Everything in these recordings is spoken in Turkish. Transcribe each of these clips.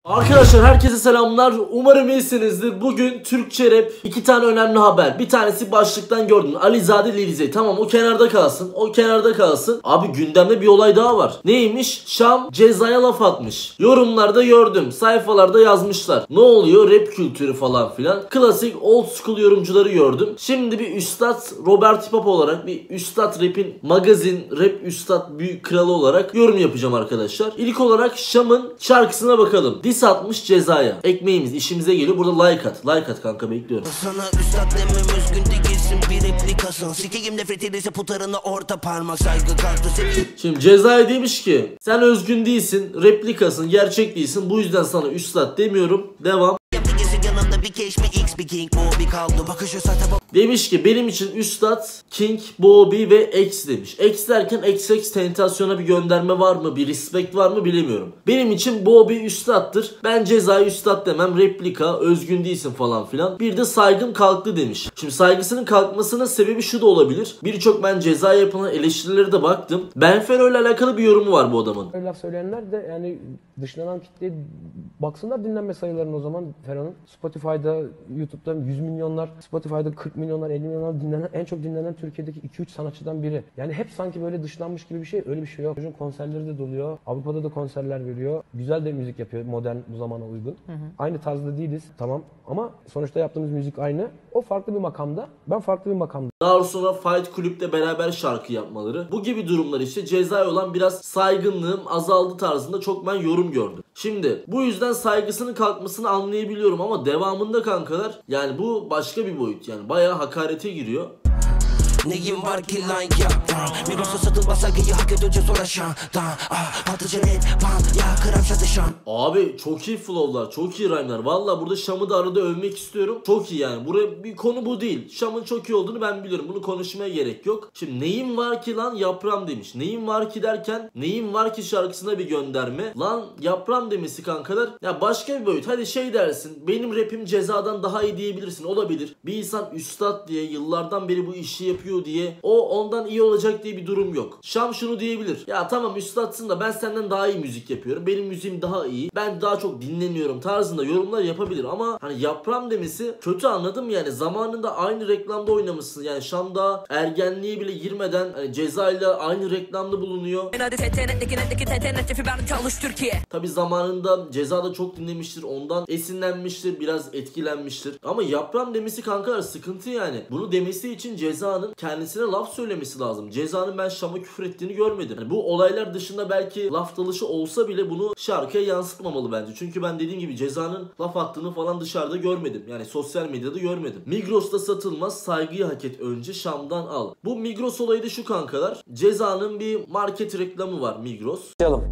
Arkadaşlar herkese selamlar. Umarım iyisinizdir. Bugün Türkçe rap 2 tane önemli haber. Bir tanesi başlıktan gördün. Alizade Lilize. Tamam, o kenarda kalsın. O kenarda kalsın. Abi gündemde bir olay daha var. Neymiş? Şam Ceza'ya laf atmış. Yorumlarda gördüm. Sayfalarda yazmışlar. Ne oluyor? Rap kültürü falan filan. Klasik old school yorumcuları gördüm. Şimdi bir üstad Robert Hip Hop olarak, bir üstad rapin magazin rap üstad büyük kralı olarak yorum yapacağım arkadaşlar. İlk olarak Şam'ın şarkısına bakalım. Diss atmış Ceza'ya. Ekmeğimiz işimize geliyor. Burada like at. Like at kanka, bekliyorum. Sana üstad demem özgün değilsin, bir replikasın. Sikeyim nefret edilse putarına orta parmak, saygı kalktı. Şimdi Ceza'ya demiş ki sen özgün değilsin, replikasın, gerçek değilsin. Bu yüzden sana üstad demiyorum. Devam. Demiş ki benim için üstad King, Bobby ve X demiş. X derken XX Tentasyon'a bir gönderme var mı, bir respect var mı bilemiyorum. Benim için Bobby üstattır. Ben Ceza'ya üstad demem, replika, özgün değilsin falan filan. Bir de saygım kalktı demiş. Şimdi saygısının kalkmasının sebebi şu da olabilir. Birçok ben Ceza'ya yapılan eleştirilere de baktım. Benfero ile alakalı bir yorumu var bu adamın. Öyle laf söyleyenler de yani dışlanan kitleye baksınlar dinlenme sayılarına o zaman Fero'nun. Spotify'da, YouTube'da 100 milyonlar, Spotify'da 40 milyonlar, 50 milyonlar dinlenen, en çok dinlenen Türkiye'deki 2-3 sanatçıdan biri. Yani hep sanki böyle dışlanmış gibi bir şey, öyle bir şey yok. Çocuğun konserleri de doluyor, Avrupa'da da konserler veriyor. Güzel de müzik yapıyor, modern, bu zamana uygun. Aynı tarzda değiliz, tamam, ama sonuçta yaptığımız müzik aynı. O farklı bir makamda, ben farklı bir makamda. Daha sonra Fight Kulüp'te beraber şarkı yapmaları. Bu gibi durumlar işte Ceza'ya olan biraz saygınlığım azaldı tarzında çok ben yorum gördüm. Şimdi bu yüzden saygısının kalkmasını anlayabiliyorum ama devamında kankalar yani bu başka bir boyut, yani bayağı hakarete giriyor. Neyim var ki lan ya? Migros'a satılmaz saygıyı hak edeceğiz uğraşan. Atıcı net ban ya, kıram çatışan. Abi çok iyi flow'lar, çok iyi rhyme'lar. Valla burada Şam'ı da arada övmek istiyorum. Çok iyi yani. Buraya bir konu bu değil. Şam'ın çok iyi olduğunu ben biliyorum. Bunu konuşmaya gerek yok. Şimdi neyim var ki lan yaprağım demiş. Neyim var ki derken neyim var ki şarkısına bir gönderme. Lan yaprağım demesi kankalar. Ya başka bir boyut. Hadi şey dersin. Benim rapim Ceza'dan daha iyi diyebilirsin. Olabilir. Bir insan üstad diye yıllardan beri bu işi yapıyor diye o ondan iyi olacak diye bir durum yok. Şam şunu diyebilir. Ya tamam üstadsın da ben senden daha iyi müzik yapıyorum. Benim müziğim daha iyi. Ben daha çok dinleniyorum tarzında yorumlar yapabilir ama hani yaprağım demesi kötü, anladım yani. Zamanında aynı reklamda oynamışsın. Yani Şam daha ergenliğe bile girmeden hani Ceza ile aynı reklamda bulunuyor. Tabi zamanında Ceza da çok dinlemiştir. Ondan esinlenmiştir. Biraz etkilenmiştir. Ama yaprağım demesi kankalar sıkıntı yani. Bunu demesi için Ceza'nın kendisine laf söylemesi lazım. Ceza'nın ben Şam'a küfür ettiğini görmedim. Yani bu olaylar dışında belki laf dalışı olsa bile bunu şarkıya yansıtmamalı bence. Çünkü ben dediğim gibi Ceza'nın laf attığını falan dışarıda görmedim. Yani sosyal medyada görmedim. Migros'ta satılmaz, saygıyı hak et önce, Şam'dan al. Bu Migros olayı da şu kankalar. Ceza'nın bir market reklamı var Migros.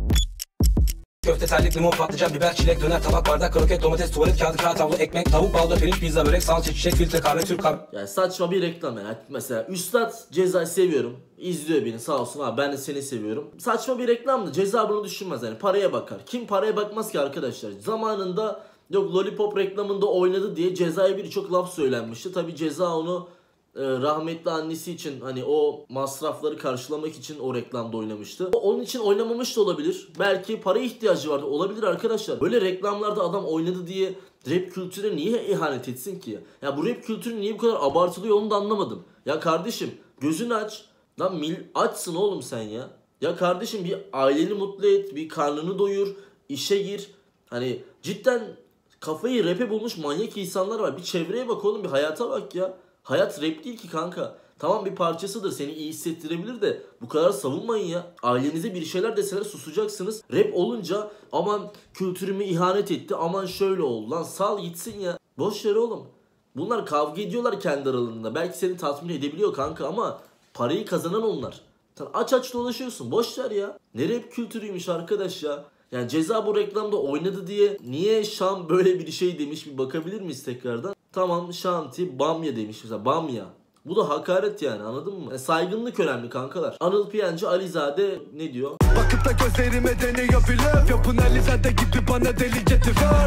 Köfte, terlik, limon, patlıcan, biber, çilek, döner, tabak, bardak, kroket, domates, tuvalet kağıdı, kağıt havlu, ekmek, tavuk, baldo, pirinç, pizza, börek, salça, çiçek, filtre, kahve, Türk kahve. Yani saçma bir reklam yani. Mesela Üstad Ceza'yı seviyorum. İzliyor beni sağ olsun abi, ben de seni seviyorum. Saçma bir reklamdı. Ceza bunu düşünmez yani, paraya bakar. Kim paraya bakmaz ki arkadaşlar. Zamanında yok Lollipop reklamında oynadı diye Ceza'ya birçok laf söylenmişti. Tabi Ceza onu rahmetli annesi için hani o masrafları karşılamak için o reklamda oynamıştı. Onun için oynamamış da olabilir. Belki para ihtiyacı vardı. Olabilir arkadaşlar. Böyle reklamlarda adam oynadı diye rap kültürüne niye ihanet etsin ki? Ya bu rap kültürü niye bu kadar abartılıyor onu da anlamadım. Ya kardeşim gözünü aç. Lan açsın oğlum sen ya. Ya kardeşim bir aileni mutlu et. Bir karnını doyur. İşe gir. Hani cidden kafayı rap'e bulmuş manyak insanlar var. Bir çevreye bak oğlum, bir hayata bak ya. Hayat rap değil ki kanka. Tamam bir parçasıdır, seni iyi hissettirebilir de bu kadar savunmayın ya. Ailenize bir şeyler deseler susacaksınız. Rap olunca aman kültürümü ihanet etti, aman şöyle oldu. Lan sal gitsin ya. Boş ver oğlum. Bunlar kavga ediyorlar kendi aralarında. Belki seni tatmin edebiliyor kanka ama parayı kazanan onlar. Sen aç dolaşıyorsun. Boş ver ya. Ne rap kültürüymüş arkadaş ya. Yani Ceza bu reklamda oynadı diye niye Şam böyle bir şey demiş, bir bakabilir miyiz tekrardan? Tamam Şanti Bamya demiş mesela, Bamya. Bu da hakaret yani, anladın mı? Yani saygınlık önemli kankalar. Anıl Piyancı Alizade ne diyor? Bakıp da gözlerime deniyor bir löv. Yapın Alizade gibi bana delice tüför.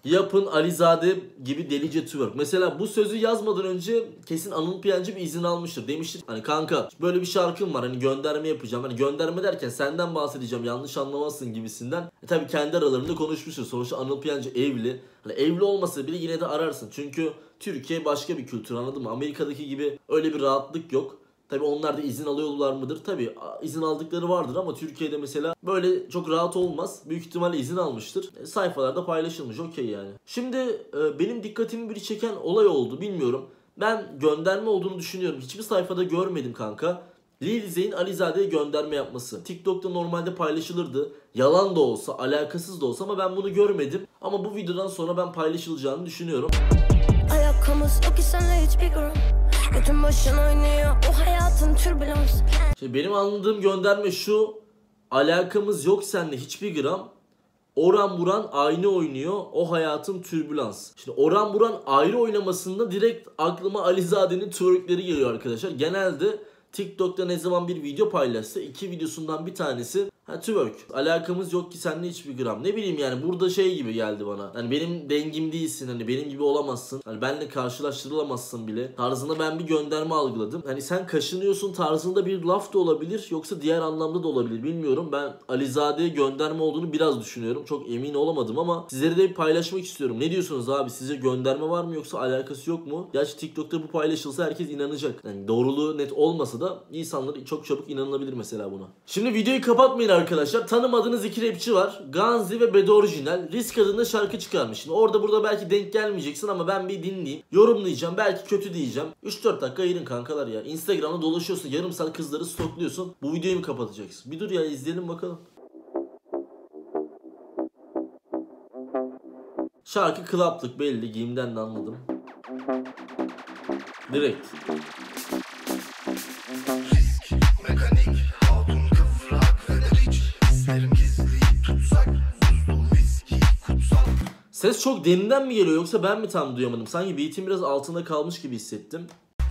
Yapın Alizade gibi delice twerk. Mesela bu sözü yazmadan önce kesin Anıl Piyancı bir izin almıştır. Demiştir hani kanka böyle bir şarkım var, hani gönderme yapacağım. Hani gönderme derken senden bahsedeceğim, yanlış anlamazsın gibisinden. Tabii kendi aralarında konuşmuştur. Sonuçta Anıl Piyancı evli. Hani evli olmasa bile yine de ararsın. Çünkü Türkiye başka bir kültür, anladın mı? Amerika'daki gibi öyle bir rahatlık yok. Tabii onlar da izin alıyorlar mıdır? Tabii izin aldıkları vardır ama Türkiye'de mesela böyle çok rahat olmaz. Büyük ihtimalle izin almıştır. Sayfalarda paylaşılmış, okey yani. Şimdi benim dikkatimi bir çeken olay oldu, bilmiyorum. Ben gönderme olduğunu düşünüyorum. Hiçbir sayfada görmedim kanka. Lil Zeyn Alizade'ye gönderme yapması. TikTok'ta normalde paylaşılırdı. Yalan da olsa, alakasız da olsa ama ben bunu görmedim. Ama bu videodan sonra ben paylaşılacağını düşünüyorum. Ayakkabımız yok ki senle hiçbir gram. Götün başın oynuyor o hayatın türbülans. Şimdi benim anladığım gönderme şu: alakamız yok seninle hiçbir gram. Oran buran aynı oynuyor o hayatın türbülans. Şimdi oran buran ayrı oynamasında direkt aklıma Alizade'nin twerkleri geliyor arkadaşlar. Genelde TikTok'ta ne zaman bir video paylaşsa 2 videosundan bir tanesi twerk. Alakamız yok ki seninle hiçbir gram. Ne bileyim yani, burada şey gibi geldi bana. Hani benim dengim değilsin, hani benim gibi olamazsın. Hani benimle karşılaştırılamazsın bile tarzında ben bir gönderme algıladım. Hani sen kaşınıyorsun tarzında bir laf da olabilir, yoksa diğer anlamda da olabilir, bilmiyorum. Ben Alizade'ye gönderme olduğunu biraz düşünüyorum. Çok emin olamadım ama sizlere de bir paylaşmak istiyorum. Ne diyorsunuz abi? Sizce gönderme var mı yoksa alakası yok mu? Gerçi TikTok'ta bu paylaşılsa herkes inanacak. Yani doğruluğu net olmasa da insanlar çok çabuk inanılabilir mesela buna. Şimdi videoyu kapatmayın arkadaşlar. Tanımadığınız iki rapçi var. Ganzi ve Bedo Orijinal. Risk adında şarkı çıkarmış. Şimdi orada burada belki denk gelmeyeceksin ama ben bir dinleyeyim. Yorumlayacağım. Belki kötü diyeceğim. 3-4 dakika ayırın kankalar ya. Instagram'da dolaşıyorsun. Yarım saat kızları stokluyorsun. Bu videoyu mu kapatacaksın? Bir dur ya, izleyelim bakalım. Şarkı club'lık belli. Giyimden de anladım. Direkt. Ses çok derinden mi geliyor yoksa ben mi tam duyamadım? Sanki beat'in biraz altında kalmış gibi hissettim.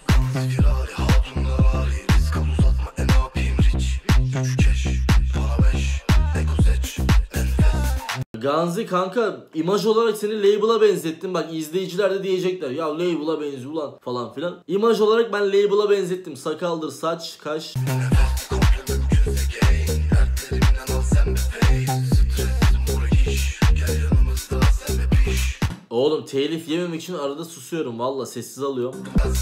Ganzi kanka, imaj olarak seni label'a benzettim. Bak izleyiciler de diyecekler ya label'a benziyor ulan falan filan. İmaj olarak ben label'a benzettim. Sakaldır, saç, kaş. Oğlum telif yememek için arada susuyorum. Valla sessiz alıyorum.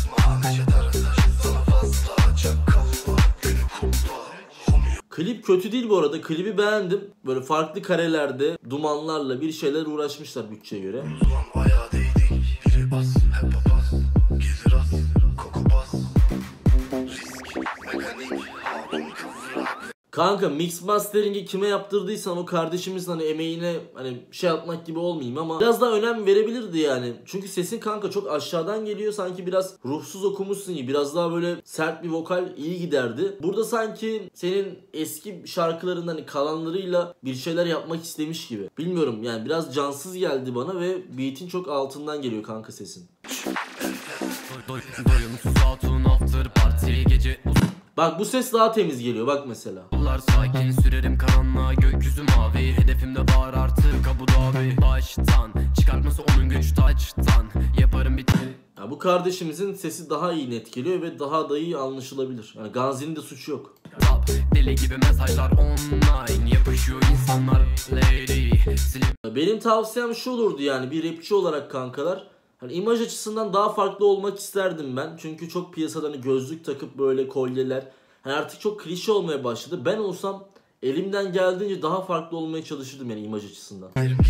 Klip kötü değil bu arada. Klibi beğendim. Böyle farklı karelerde, dumanlarla bir şeyler uğraşmışlar bütçeye göre. Kanka mix mastering'i kime yaptırdıysan o kardeşimizin hani emeğine hani şey atmak gibi olmayayım ama biraz daha önem verebilirdi yani. Çünkü sesin kanka çok aşağıdan geliyor, sanki biraz ruhsuz okumuşsun gibi. Biraz daha böyle sert bir vokal iyi giderdi. Burada sanki senin eski şarkılarından hani kalanlarıyla bir şeyler yapmak istemiş gibi. Bilmiyorum yani, biraz cansız geldi bana ve beat'in çok altından geliyor kanka sesin. Bak bu ses daha temiz geliyor bak mesela. Sakin sürerim karanlığa, gökyüzü mavi. Hedefimde var artık Abu Dhabi. Baştan çıkartması onun güç taçtan. Yaparım bitir. Ya bu kardeşimizin sesi daha iyi net geliyor ve daha da iyi anlaşılabilir. Yani Ganzi'nin de suçu yok. Deli gibi mesajlar online yapışıyor insanlar. Lady. Benim tavsiyem şu olurdu yani, bir rapçi olarak kankalar. Hani imaj açısından daha farklı olmak isterdim ben. Çünkü çok piyasada hani gözlük takıp böyle kolyeler hani artık çok klişe olmaya başladı. Ben olsam elimden geldiğince daha farklı olmaya çalışırdım yani imaj açısından.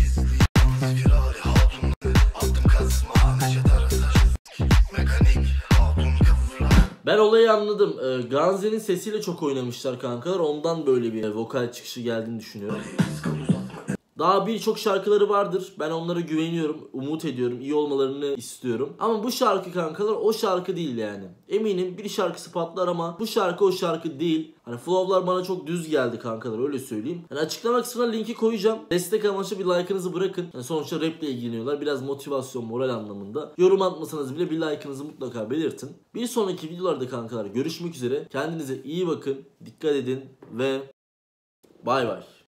Ben olayı anladım. Ganzi'nin sesiyle çok oynamışlar kankalar. Ondan böyle bir vokal çıkışı geldiğini düşünüyorum. Daha birçok şarkıları vardır. Ben onlara güveniyorum, umut ediyorum, iyi olmalarını istiyorum. Ama bu şarkı kankalar o şarkı değil yani. Eminim bir şarkısı patlar ama bu şarkı o şarkı değil. Hani flow'lar bana çok düz geldi kankalar, öyle söyleyeyim. Hani açıklama kısmına linki koyacağım. Destek amaçlı bir like'ınızı bırakın. Yani sonuçta rap ile ilgileniyorlar. Biraz motivasyon, moral anlamında. Yorum atmasanız bile bir like'ınızı mutlaka belirtin. Bir sonraki videolarda kankalar görüşmek üzere. Kendinize iyi bakın, dikkat edin ve bay bay.